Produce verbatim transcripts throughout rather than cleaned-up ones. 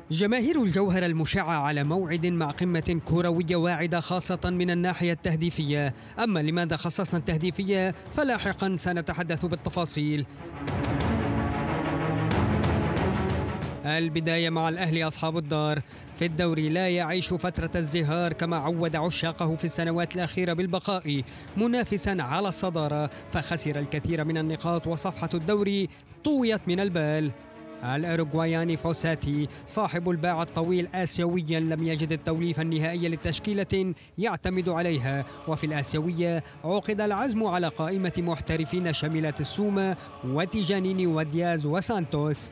جماهير الجوهرة المشعة على موعد مع قمة كروية واعدة خاصة من الناحية التهديفية. أما لماذا خصصنا التهديفية فلاحقا سنتحدث بالتفاصيل. البداية مع الأهلي أصحاب الدار في الدوري، لا يعيش فترة ازدهار كما عود عشاقه في السنوات الأخيرة بالبقاء منافسا على الصدارة، فخسر الكثير من النقاط وصفحة الدوري طويت من البال. الأوروغواياني فوساتي صاحب الباع الطويل آسيويا لم يجد التوليفة النهائية لتشكيلة يعتمد عليها، وفي الآسيوية عقد العزم على قائمة محترفين شملت السومة وتيجانيني ودياز وسانتوس.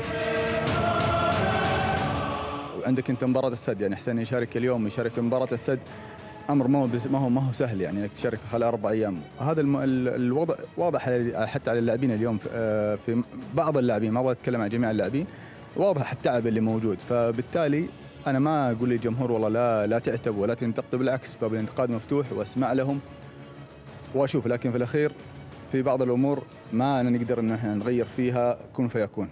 عندك انت مباراة السد، يعني حسين يشارك اليوم يشارك مباراة السد، امر ما هو ما هو ما هو سهل، يعني انك تشارك خلال اربع ايام. هذا الم... الوضع واضح حتى على اللاعبين اليوم، في بعض اللاعبين، ما ابغى اتكلم عن جميع اللاعبين، واضح التعب اللي موجود. فبالتالي انا ما اقول للجمهور والله لا لا تعتب ولا تنتقد، بالعكس باب الانتقاد مفتوح واسمع لهم واشوف، لكن في الاخير في بعض الامور ما نقدر ان احنا نغير فيها كن فيكون.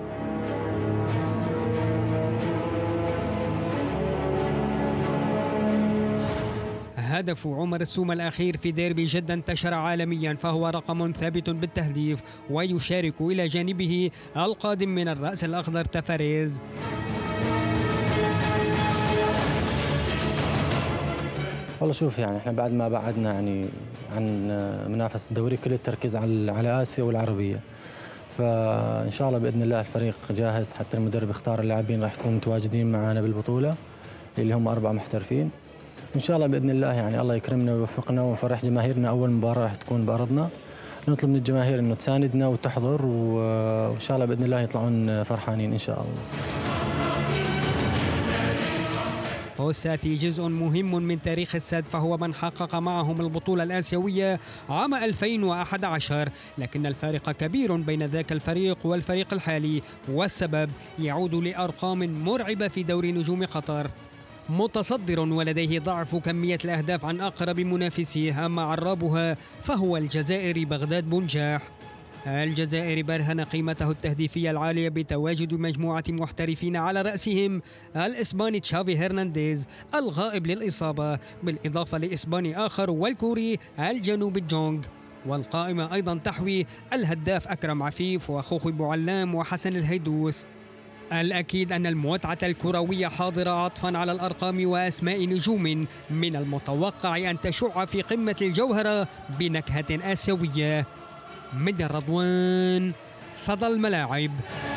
هدف عمر السومة الأخير في ديربي جدة انتشر عالميا، فهو رقم ثابت بالتهديف، ويشارك إلى جانبه القادم من الرأس الأخضر تفاريز. والله شوف، يعني احنا بعد ما بعدنا يعني عن منافسة الدوري كل التركيز على على آسيا والعربية، فإن شاء الله بإذن الله الفريق جاهز، حتى المدرب اختار اللاعبين راح يكونوا متواجدين معنا بالبطولة اللي هم أربع محترفين. إن شاء الله بإذن الله يعني الله يكرمنا ويوفقنا ونفرح جماهيرنا. أول مباراة راح تكون بأرضنا، نطلب من الجماهير إنه تساندنا وتحضر، وإن شاء الله بإذن الله يطلعون فرحانين إن شاء الله. فوساتي جزء مهم من تاريخ السد، فهو من حقق معهم البطولة الآسيوية عام ألفين وأحد عشر، لكن الفارق كبير بين ذاك الفريق والفريق الحالي، والسبب يعود لأرقام مرعبة في دوري نجوم قطر. متصدر ولديه ضعف كمية الأهداف عن أقرب منافسيه، أما عرابها فهو الجزائري بغداد بنجاح. الجزائري برهن قيمته التهديفية العالية بتواجد مجموعة محترفين على رأسهم الإسباني تشافي هرنانديز الغائب للإصابة، بالإضافة لإسباني آخر والكوري الجنوبي جونغ. والقائمة أيضا تحوي الهداف أكرم عفيف وخوخي بوعلام وحسن الهيدوس. الأكيد أن المتعة الكروية حاضرة عطفا على الأرقام وأسماء نجوم من المتوقع أن تشع في قمة الجوهرة بنكهة آسيوية. مدى الرضوان، صدى الملاعب.